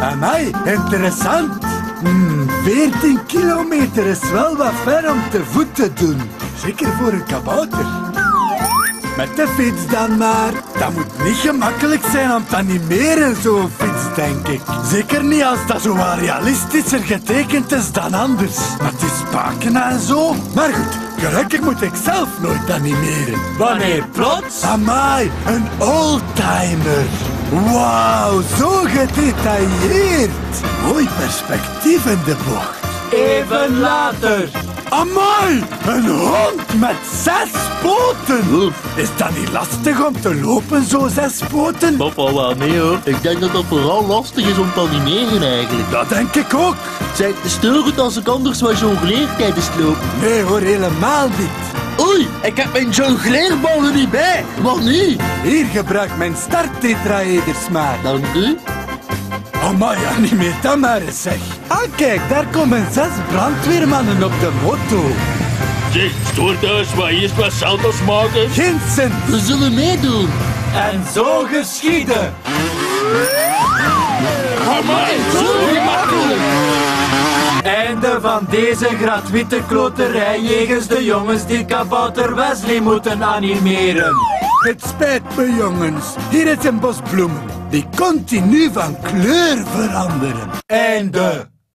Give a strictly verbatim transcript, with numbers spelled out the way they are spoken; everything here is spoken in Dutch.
Amai, interessant. Hmm, veertien kilometer is wel wat ver om te voet te doen. Zeker voor een kabouter. Met de fiets dan maar. Dat moet niet gemakkelijk zijn om te animeren, zo'n fiets, denk ik. Zeker niet als dat zo wat realistischer getekend is dan anders. Met die spaken en zo. Maar goed, gelukkig moet ik zelf nooit animeren. Wanneer plots? Amai, een oldtimer. Wauw, zo gedetailleerd. Mooi perspectief in de bocht. Even later. Amai, een hond met zes poten. Oef. Is dat niet lastig om te lopen, zo zes poten? Dat valt wel mee hoor. Ik denk dat dat vooral lastig is om te animeren eigenlijk. Dat denk ik ook. Zijn steurend als ik anders wat jongleer tijdens het lopen. Nee hoor, helemaal niet. Oei, ik heb mijn jongleerballen niet bij. Wat niet? Hier, gebruik mijn starttetraeders maar. Dank u. Amai, animeer dat maar eens, zeg. Ah, kijk, daar komen zes brandweermannen op de moto. Zeg, stoorthuis, wat eerst wat salto's maken? Geen zin. We zullen meedoen. En zo geschieden. Amai, zo gemakkelijk! Einde van deze gratuite kloterij jegens de jongens die Kabouter Wesley moeten animeren. Het spijt me, jongens. Hier is een bos bloemen die continu van kleur veranderen. Einde.